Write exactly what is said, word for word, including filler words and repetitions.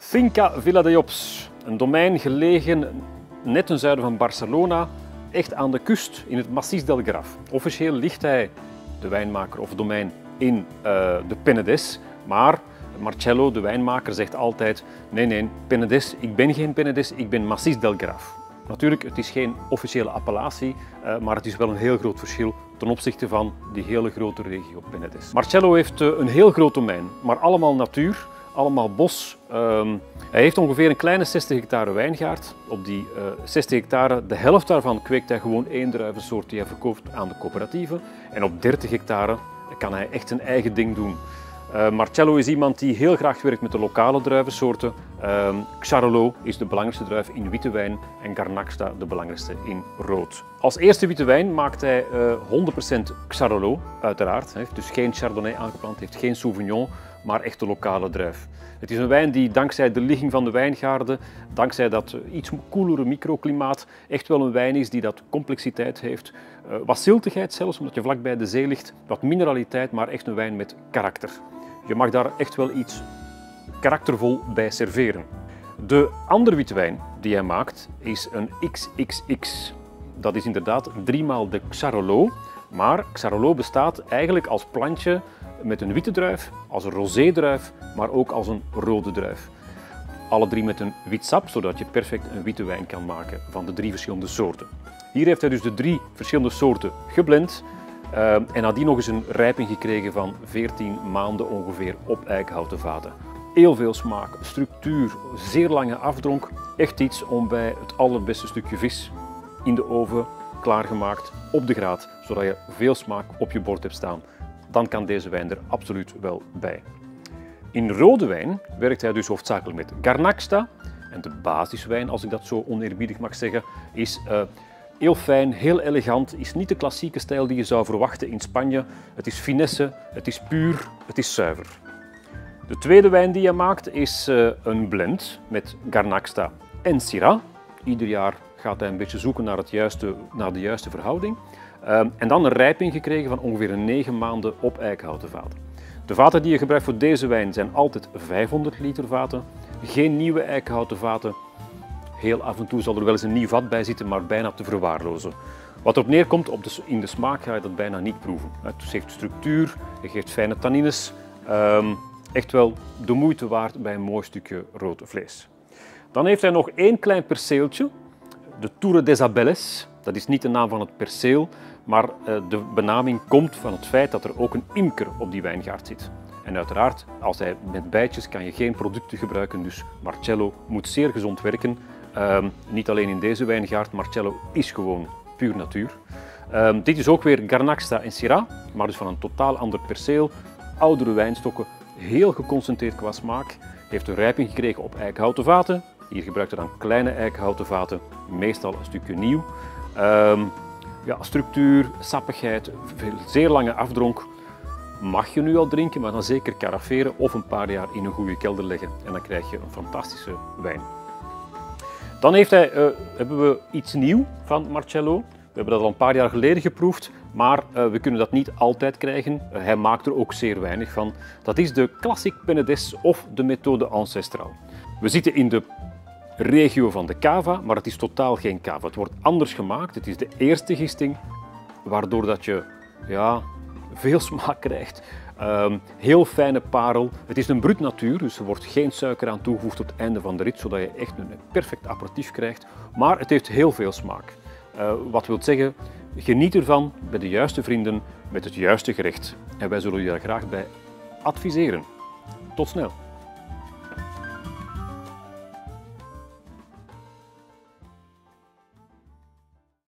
Finca Vila de Llops, een domein gelegen net ten zuiden van Barcelona, echt aan de kust in het Massís del Garraf. Officieel ligt hij, de wijnmaker of domein, in uh, de Penedès, maar Marcello, de wijnmaker, zegt altijd: nee, nee, Penedès, ik ben geen Penedès, ik ben Massís del Garraf. Natuurlijk, het is geen officiële appellatie, uh, maar het is wel een heel groot verschil ten opzichte van die hele grote regio Penedès. Marcello heeft uh, een heel groot domein, maar allemaal natuur, allemaal bos. Um, hij heeft ongeveer een kleine zestig hectare wijngaard. Op die uh, zestig hectare, de helft daarvan kweekt hij gewoon één druivensoort die hij verkoopt aan de coöperatieven. En op dertig hectare kan hij echt zijn eigen ding doen. Uh, Marcello is iemand die heel graag werkt met de lokale druivensoorten. Uh, Xarel-lo is de belangrijkste druif in witte wijn en Garnaxa de belangrijkste in rood. Als eerste witte wijn maakt hij uh, honderd procent Xarel-lo, uiteraard. Hij heeft dus geen Chardonnay aangeplant, heeft geen Sauvignon, maar echt de lokale druif. Het is een wijn die dankzij de ligging van de wijngaarden, dankzij dat iets koelere microklimaat, echt wel een wijn is die dat complexiteit heeft. Uh, wat ziltigheid zelfs, omdat je vlakbij de zee ligt, wat mineraliteit, maar echt een wijn met karakter. Je mag daar echt wel iets karaktervol bij serveren. De andere witte wijn die hij maakt is een X X X. Dat is inderdaad driemaal de Xarel-lo, maar Xarel-lo bestaat eigenlijk als plantje met een witte druif, als een rosé druif, maar ook als een rode druif. Alle drie met een wit sap, zodat je perfect een witte wijn kan maken van de drie verschillende soorten. Hier heeft hij dus de drie verschillende soorten geblend uh, en nadien nog eens een rijping gekregen van veertien maanden ongeveer op eikenhouten vaten. Heel veel smaak, structuur, zeer lange afdronk. Echt iets om bij het allerbeste stukje vis in de oven klaargemaakt op de graat, zodat je veel smaak op je bord hebt staan. Dan kan deze wijn er absoluut wel bij. In rode wijn werkt hij dus hoofdzakelijk met Garnaxa. En de basiswijn, als ik dat zo oneerbiedig mag zeggen, is uh, heel fijn, heel elegant, is niet de klassieke stijl die je zou verwachten in Spanje. Het is finesse, het is puur, het is zuiver. De tweede wijn die hij maakt is uh, een blend met Garnaxa en Syrah. Ieder jaar gaat hij een beetje zoeken naar, het juiste, naar de juiste verhouding. Uh, en dan een rijping gekregen van ongeveer negen maanden op eikenhouten vaten. De vaten die je gebruikt voor deze wijn zijn altijd vijfhonderd liter vaten. Geen nieuwe eikenhouten vaten. Heel af en toe zal er wel eens een nieuw vat bij zitten, maar bijna te verwaarlozen. Wat erop neerkomt, op de, in de smaak ga je dat bijna niet proeven. Het geeft structuur, het geeft fijne tannines. Um, echt wel de moeite waard bij een mooi stukje rood vlees. Dan heeft hij nog één klein perceeltje, de Tour des Abelles. Dat is niet de naam van het perceel, maar de benaming komt van het feit dat er ook een imker op die wijngaard zit. En uiteraard, als hij met bijtjes kan je geen producten gebruiken, dus Marcello moet zeer gezond werken. Um, niet alleen in deze wijngaard, Marcello is gewoon puur natuur. Um, dit is ook weer Garnaxa en Syrah, maar dus van een totaal ander perceel. Oudere wijnstokken, heel geconcentreerd qua smaak. Heeft een rijping gekregen op eikenhouten vaten. Hier gebruikt hij dan kleine eikenhouten vaten, meestal een stukje nieuw. Um, ja, structuur, sappigheid, veel, zeer lange afdronk. Mag je nu al drinken, maar dan zeker caraferen of een paar jaar in een goede kelder leggen. En dan krijg je een fantastische wijn. Dan heeft hij, uh, hebben we iets nieuws van Marcello. We hebben dat al een paar jaar geleden geproefd, maar uh, we kunnen dat niet altijd krijgen. Uh, hij maakt er ook zeer weinig van. Dat is de Classic Penedès of de methode Ancestral. We zitten in de regio van de cava, maar het is totaal geen cava. Het wordt anders gemaakt. Het is de eerste gisting, waardoor dat je ja, veel smaak krijgt. Um, heel fijne parel. Het is een brut natuur, dus er wordt geen suiker aan toegevoegd tot het einde van de rit, zodat je echt een perfect aperitief krijgt. Maar het heeft heel veel smaak. Uh, wat wil zeggen, geniet ervan bij de juiste vrienden met het juiste gerecht. En wij zullen je daar graag bij adviseren. Tot snel!